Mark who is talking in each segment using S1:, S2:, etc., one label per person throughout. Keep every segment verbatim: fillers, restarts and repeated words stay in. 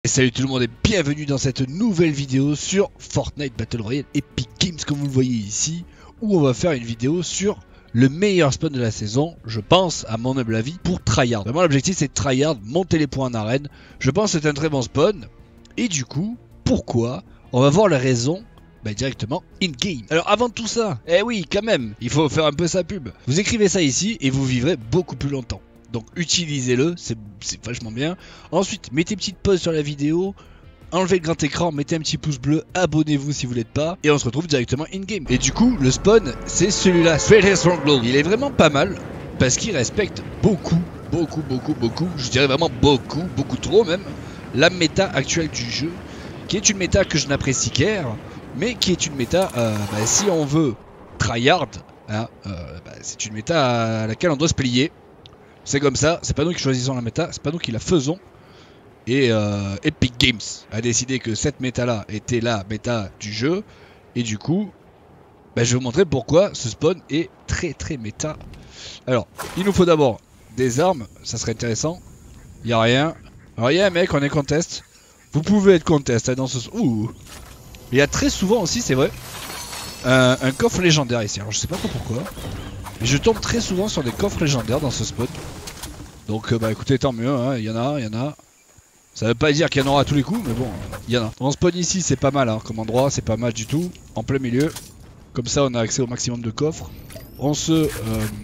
S1: Et salut tout le monde et bienvenue dans cette nouvelle vidéo sur Fortnite Battle Royale Epic Games comme vous le voyez ici, où on va faire une vidéo sur le meilleur spawn de la saison, je pense, à mon humble avis, pour tryhard. Vraiment l'objectif c'est de tryhard, monter les points en arène, je pense que c'est un très bon spawn, et du coup, pourquoi? On va voir la raison bah, directement in-game. Alors avant tout ça, eh oui quand même, il faut faire un peu sa pub. Vous écrivez ça ici et vous vivrez beaucoup plus longtemps. Donc utilisez-le, c'est vachement bien. Ensuite, mettez une petite pause sur la vidéo, enlevez le grand écran, mettez un petit pouce bleu, abonnez-vous si vous l'êtes pas, et on se retrouve directement in-game. Et du coup, le spawn, c'est celui-là, Straight Stronglow. Il est vraiment pas mal, parce qu'il respecte beaucoup, beaucoup, beaucoup, beaucoup, je dirais vraiment beaucoup, beaucoup trop même, la méta actuelle du jeu, qui est une méta que je n'apprécie guère, mais qui est une méta, euh, bah, si on veut tryhard, hein, euh, bah, c'est une méta à laquelle on doit se plier. C'est comme ça, c'est pas nous qui choisissons la méta, c'est pas nous qui la faisons. Et euh, Epic Games a décidé que cette méta là était la méta du jeu. Et du coup, bah, je vais vous montrer pourquoi ce spawn est très très méta. Alors, il nous faut d'abord des armes, ça serait intéressant. Il y a rien. Alors il y a un mec, on est contest. Vous pouvez être contest hein, dans ce... Ouh. Il y a très souvent aussi, c'est vrai, un, un coffre légendaire ici. Alors je sais pas trop pourquoi. Mais je tombe très souvent sur des coffres légendaires dans ce spawn. Donc euh, bah écoutez, tant mieux, hein. Il y en a, il y en a. Ça veut pas dire qu'il y en aura à tous les coups, mais bon, il y en a. On spawn ici, c'est pas mal hein, comme endroit, c'est pas mal du tout. En plein milieu. Comme ça on a accès au maximum de coffres. On se... Euh,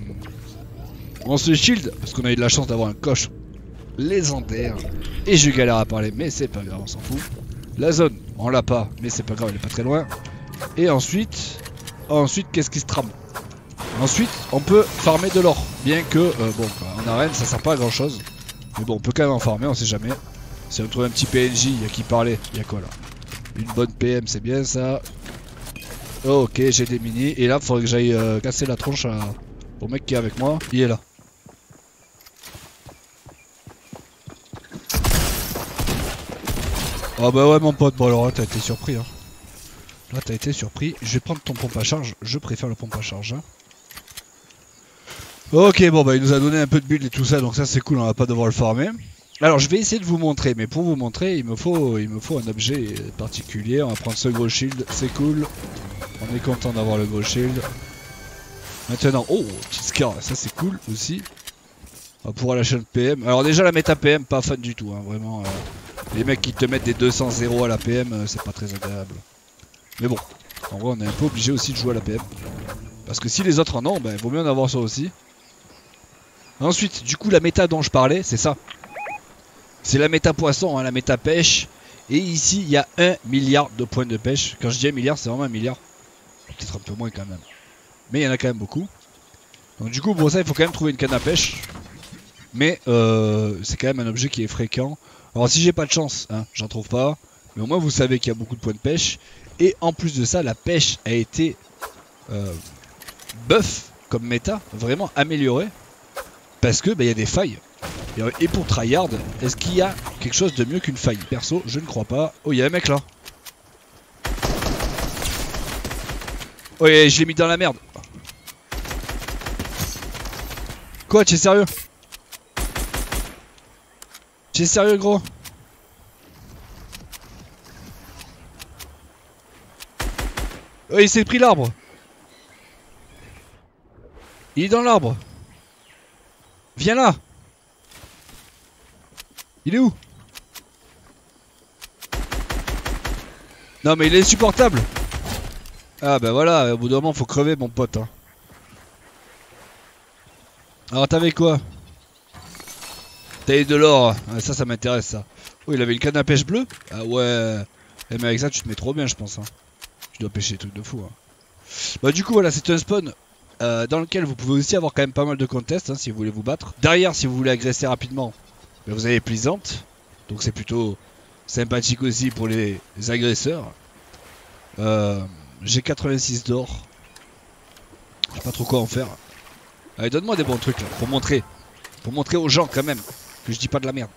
S1: on se shield, parce qu'on a eu de la chance d'avoir un coche légendaire. Et je galère à parler, mais c'est pas grave, on s'en fout. La zone, on l'a pas, mais c'est pas grave, elle est pas très loin. Et ensuite... Ensuite, qu'est-ce qui se trame? Ensuite, on peut farmer de l'or, bien que, euh, bon, bah, en arène, ça sert pas à grand chose. Mais bon, on peut quand même en farmer, on sait jamais. Si on trouve un petit P N J, il y a qui parlait, il y a quoi là? Une bonne P M, c'est bien ça. Oh, ok, j'ai des mini. Et là, il faudrait que j'aille euh, casser la tronche à... au mec qui est avec moi. Il est là. Oh bah ouais, mon pote, bon alors là, t'as été surpris. Hein. Là, t'as été surpris. Je vais prendre ton pompe à charge. Je préfère le pompe à charge. Hein. Ok, bon bah il nous a donné un peu de build et tout ça, donc ça c'est cool, on va pas devoir le farmer. Alors je vais essayer de vous montrer, mais pour vous montrer, il me faut, il me faut un objet particulier. On va prendre ce gros shield, c'est cool. On est content d'avoir le gros shield. Maintenant, oh, petit scar, ça c'est cool aussi. On va pouvoir lâcher notre P M. Alors déjà la méta P M, pas fan du tout, hein, vraiment. Euh, les mecs qui te mettent des deux cents zéro à la P M, euh, c'est pas très agréable. Mais bon, en vrai on est un peu obligé aussi de jouer à la P M. Parce que si les autres en ont, ben, il vaut mieux en avoir ça aussi. Ensuite, du coup, la méta dont je parlais, c'est ça. C'est la méta poisson, hein, la méta pêche. Et ici, il y a un milliard de points de pêche. Quand je dis un milliard, c'est vraiment un milliard. Peut-être un peu moins quand même. Mais il y en a quand même beaucoup. Donc du coup, pour ça, il faut quand même trouver une canne à pêche. Mais euh, c'est quand même un objet qui est fréquent. Alors si j'ai pas de chance, hein, j'en trouve pas. Mais au moins, vous savez qu'il y a beaucoup de points de pêche. Et en plus de ça, la pêche a été euh, buff comme méta. Vraiment améliorée. Parce que bah, y a des failles. Et pour tryhard, est-ce qu'il y a quelque chose de mieux qu'une faille? Perso, je ne crois pas. Oh, il y a un mec là. Oh, et je l'ai mis dans la merde. Quoi, tu es sérieux? Tu es sérieux, gros? Oh, il s'est pris l'arbre. Il est dans l'arbre. Viens là. Il est où? Non mais il est insupportable. Ah bah voilà, au bout d'un moment faut crever mon pote hein. Alors t'avais quoi? T'avais de l'or, ah, ça ça m'intéresse ça. Oh il avait une canne à pêche bleue. Ah ouais. Eh, mais avec ça tu te mets trop bien je pense hein. Tu dois pêcher des trucs de fou hein. Bah du coup voilà c'est un spawn euh, dans lequel vous pouvez aussi avoir quand même pas mal de contests hein, si vous voulez vous battre. Derrière si vous voulez agresser rapidement, bah, vous avez Plaisante. Donc c'est plutôt sympathique aussi pour les, les agresseurs. Euh, J'ai quatre-vingt-six d'or. Je sais pas trop quoi en faire. Allez donne-moi des bons trucs là, pour montrer. Pour montrer aux gens quand même que je dis pas de la merde.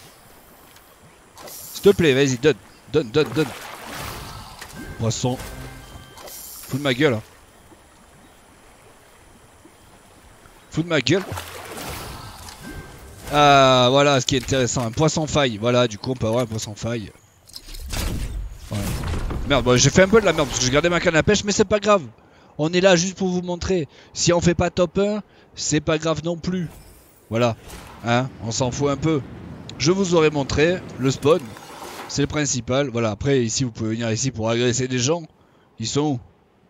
S1: S'il te plaît, vas-y, donne. Donne, donne, donne. Poisson. Fous de ma gueule. Hein. Fous de ma gueule. Ah voilà ce qui est intéressant, un poisson faille. Voilà, du coup on peut avoir un poisson faille. Ouais. Merde, bon, j'ai fait un peu de la merde parce que j'ai gardé ma canne à pêche, mais c'est pas grave. On est là juste pour vous montrer. Si on fait pas top un, c'est pas grave non plus. Voilà, hein, on s'en fout un peu. Je vous aurais montré le spawn, c'est le principal. Voilà, après ici vous pouvez venir ici pour agresser des gens. Ils sont où?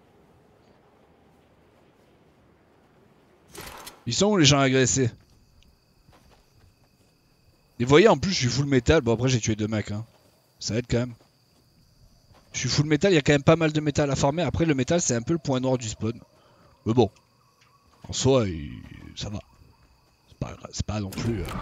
S1: Ils sont où les gens agressés? Et vous voyez en plus je suis full métal. Bon après j'ai tué deux mecs hein. Ça aide quand même. Je suis full métal, il y a quand même pas mal de métal à farmer. Après le métal c'est un peu le point noir du spawn. Mais bon, en soi il... ça va. C'est pas, pas non plus... Euh...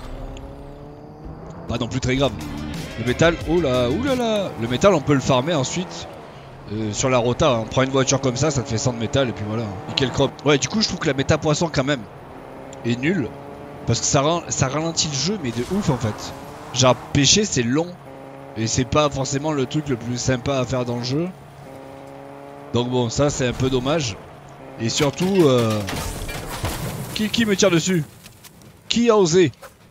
S1: Pas non plus très grave. Le métal, oh là, ouh là là. Le métal on peut le farmer ensuite. Euh, sur la rota, hein. On prend une voiture comme ça, ça te fait cent de métal et puis voilà. Nickel crop. Ouais du coup je trouve que la méta poisson quand même est nulle. Parce que ça, rend, ça ralentit le jeu mais de ouf en fait. Genre pêcher c'est long. Et c'est pas forcément le truc le plus sympa à faire dans le jeu. Donc bon ça c'est un peu dommage. Et surtout euh... Qui, qui me tire dessus? Qui a osé?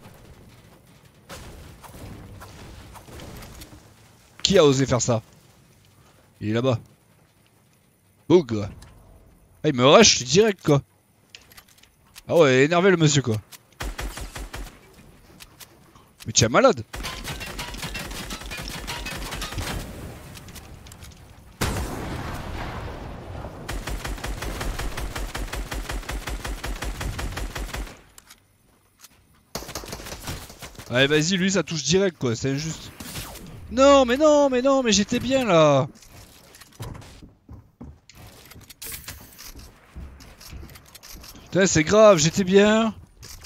S1: Qui a osé faire ça? Il est là-bas. Boug. Ah il me rush direct quoi. Ah ouais énervé le monsieur quoi. Mais tu es malade. Allez vas-y lui ça touche direct quoi, c'est injuste. Non mais non mais non mais j'étais bien là. Putain c'est grave, j'étais bien.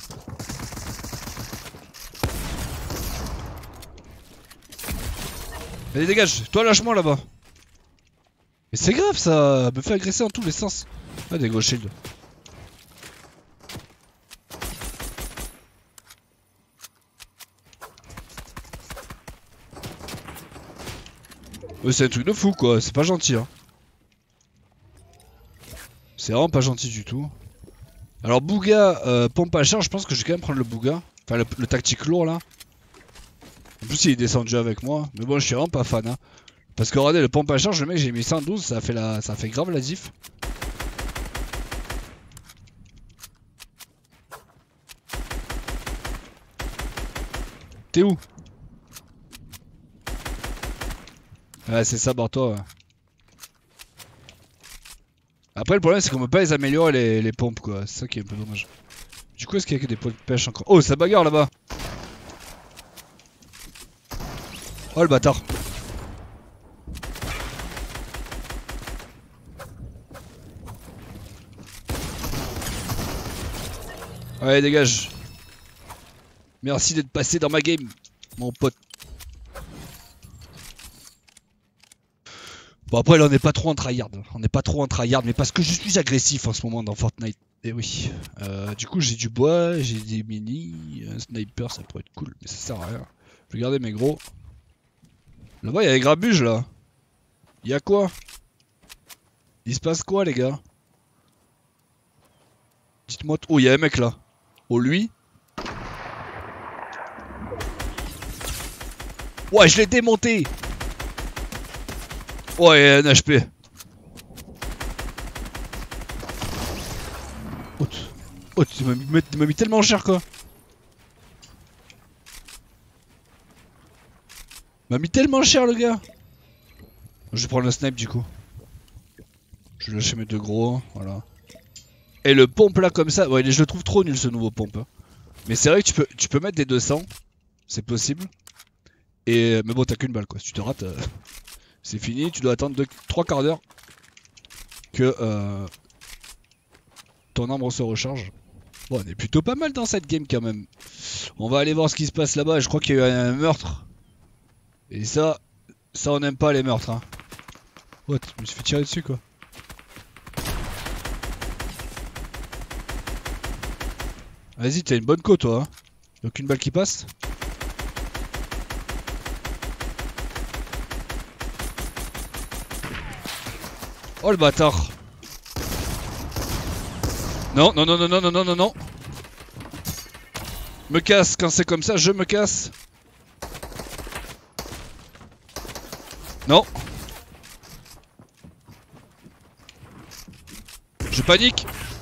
S1: Allez dégage, toi lâche-moi là-bas. Mais c'est grave ça, me fait agresser en tous les sens. Ah des gros shields. Euh, c'est un truc de fou quoi, c'est pas gentil hein. C'est vraiment pas gentil du tout. Alors Bouga, euh, pompe à charge, je pense que je vais quand même prendre le Bouga. Enfin le, le tactique lourd là. En plus il est descendu avec moi. Mais bon je suis vraiment pas fan hein. Parce que regardez le pompe à charge, le mec j'ai mis cent douze, ça fait la. ça fait grave la diff. T'es où? Ouais c'est ça barre-toi ouais. Après le problème c'est qu'on peut pas les améliorer les, les pompes quoi, c'est ça qui est un peu dommage. Du coup est-ce qu'il y a que des points de pêche encore? Oh ça bagarre là-bas. Oh le bâtard. Ouais dégage. Merci d'être passé dans ma game, mon pote. Bon après là on n'est pas trop en tryhard, on n'est pas trop en tryhard, mais parce que je suis agressif en ce moment dans Fortnite. Et oui. Euh, du coup j'ai du bois, j'ai des mini, un sniper ça pourrait être cool, mais ça sert à rien. Je vais garder mes gros. Là-bas il y a des grabuges là. Il y a quoi? Il se passe quoi les gars? Dites-moi. Oh il y a un mec là. Oh lui. Ouais je l'ai démonté. Ouais un H P. Oh, oh tu m'as mis, mis tellement cher quoi. M'a mis tellement cher le gars. Je vais prendre le snipe du coup. Je vais lâcher mes deux gros, voilà. Et le pompe là comme ça, ouais je le trouve trop nul ce nouveau pompe. Mais c'est vrai que tu peux, tu peux mettre des deux cents, c'est possible. Et mais bon t'as qu'une balle quoi, si tu te rates, euh, c'est fini, tu dois attendre trois quarts d'heure que euh, ton arbre se recharge. Bon on est plutôt pas mal dans cette game quand même. On va aller voir ce qui se passe là-bas, je crois qu'il y a eu un meurtre. Et ça, ça on n'aime pas les meurtres hein. What, je me suis fait tirer dessus quoi. Vas-y t'as une bonne côte toi hein. Y'a aucune balle qui passe. Oh le bâtard. Non non non non non non non non non. Me casse, quand c'est comme ça, je me casse. Non. Je panique.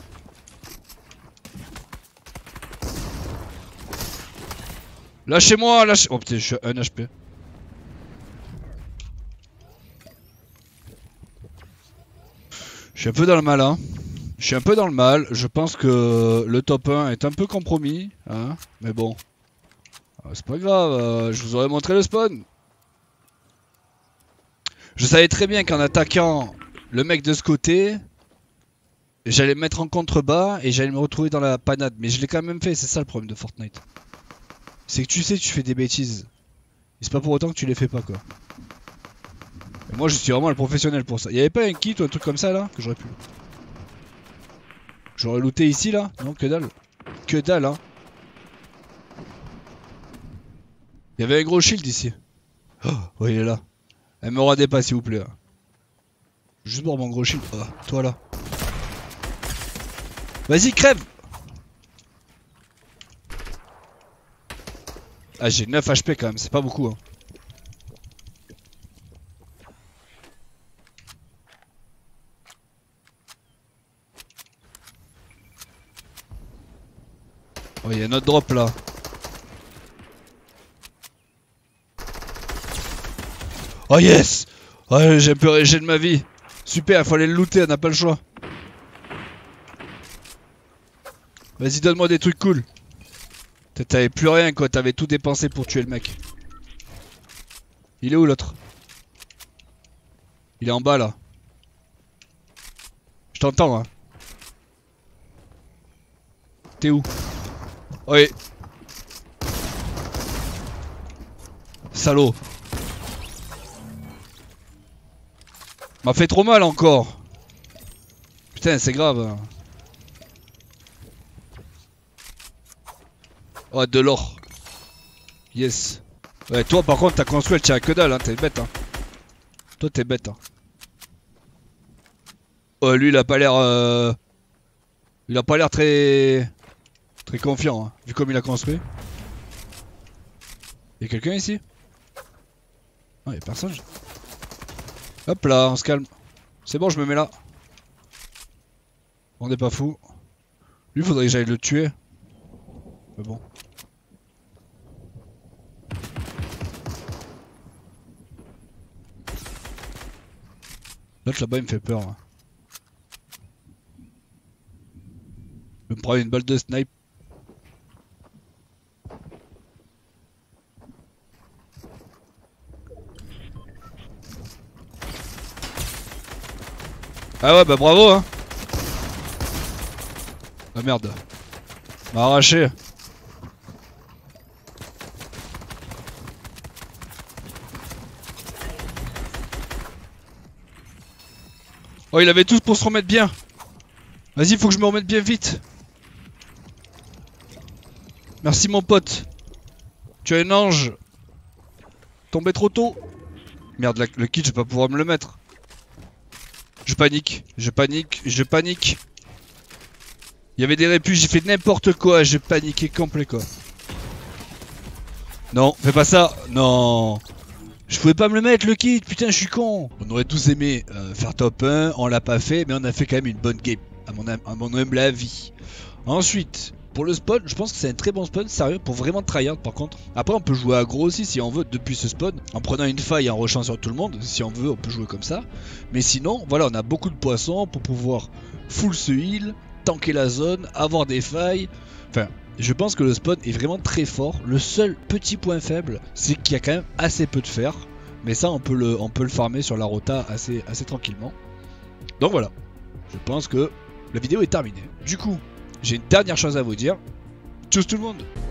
S1: Lâchez-moi, lâchez... Oh putain, je suis à un H P. Je suis un peu dans le mal, hein. Je suis un peu dans le mal. Je pense que le top un est un peu compromis, hein. Mais bon. C'est pas grave, euh, je vous aurais montré le spawn. Je savais très bien qu'en attaquant le mec de ce côté, j'allais me mettre en contrebas et j'allais me retrouver dans la panade. Mais je l'ai quand même fait, c'est ça le problème de Fortnite. C'est que tu sais que tu fais des bêtises. Et c'est pas pour autant que tu les fais pas, quoi. Et moi je suis vraiment le professionnel pour ça. Y'avait pas un kit ou un truc comme ça là que j'aurais pu. J'aurais looté ici là? Non, que dalle. Que dalle, hein. Il y avait un gros shield ici. Oh, oh il est là. Elle me radez pas s'il vous plaît. Juste pour mon gros shield. Oh, toi là. Vas-y, crève. Ah, j'ai neuf H P quand même, c'est pas beaucoup, hein. Oh, il y a un autre drop là. Oh yes. Oh, j'ai un peu régé de ma vie. Super, il fallait le looter, on n'a pas le choix. Vas-y, donne-moi des trucs cool. T'avais plus rien quoi, t'avais tout dépensé pour tuer le mec. Il est où l'autre? Il est en bas là. Je t'entends, hein. T'es où? Oui. Salaud. M'a fait trop mal encore. Putain, c'est grave. Oh, de l'or. Yes. Ouais, toi par contre, t'as construit, elle tient à que dalle, hein. T'es bête, hein. Toi, t'es bête, hein. Oh, lui, il a pas l'air. Euh... Il a pas l'air très. Très confiant, hein, vu comme il a construit. Y'a quelqu'un ici? Non, y'a personne. Hop là, on se calme. C'est bon, je me mets là. On n'est pas fou. Lui, faudrait que j'aille le tuer. Mais bon. L'autre là-bas, il me fait peur. Hein. Je vais me prendre une balle de snipe. Ah ouais, bah bravo, hein. Ah merde. M'a arraché. Oh, il avait tous pour se remettre bien. Vas-y, faut que je me remette bien vite. Merci mon pote. Tu as un ange. Tombé trop tôt. Merde, la, le kit, je vais pas pouvoir me le mettre. Je panique, je panique, je panique. Il y avait des répus, j'ai fait n'importe quoi, j'ai paniqué complet quoi. Non, fais pas ça, non. Je pouvais pas me le mettre le kit, putain je suis con. On aurait tous aimé euh, faire top un, on l'a pas fait, mais on a fait quand même une bonne game, à mon, à mon humble avis. Ensuite, pour le spawn, je pense que c'est un très bon spawn, sérieux, pour vraiment tryhard par contre. Après on peut jouer aggro aussi si on veut depuis ce spawn, en prenant une faille et en rushant sur tout le monde, si on veut on peut jouer comme ça. Mais sinon, voilà, on a beaucoup de poissons pour pouvoir full se heal, tanker la zone, avoir des failles. Enfin, je pense que le spawn est vraiment très fort. Le seul petit point faible, c'est qu'il y a quand même assez peu de fer. Mais ça, on peut le, on peut le farmer sur la rota assez, assez tranquillement. Donc voilà, je pense que la vidéo est terminée. Du coup, j'ai une dernière chose à vous dire. Tchuss tout le monde!